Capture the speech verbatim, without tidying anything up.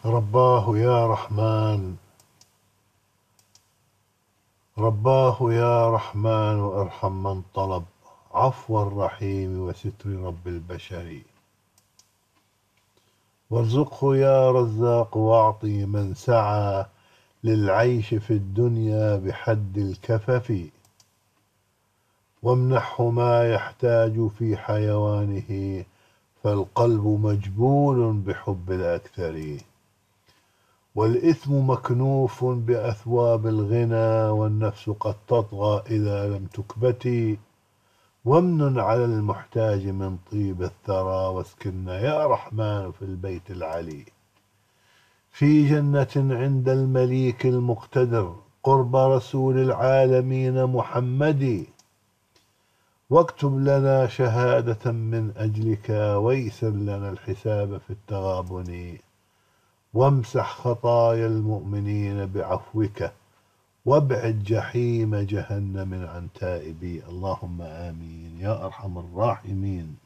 رباه يا رحمن، رباه يا رحمن ارحم من طلب عفو الرحيم وستر رب البشر، وارزقه يا رزاق واعطي من سعى للعيش في الدنيا بحد الكفف، وامنحه ما يحتاج في حيوانه فالقلب مجبول بحب الأكثر، والإثم مكنوف بأثواب الغنى والنفس قد تطغى إذا لم تكبت، وامن على المحتاج من طيب الثرى واسكننا يا رحمن في البيت العلي، في جنة عند المليك المقتدر قرب رسول العالمين محمد، واكتب لنا شهادة من أجلك ويسر لنا الحساب في التغابن، وامسح خطايا المؤمنين بعفوك وابعد جحيم جهنم عن تائبي، اللهم آمين يا أرحم الراحمين.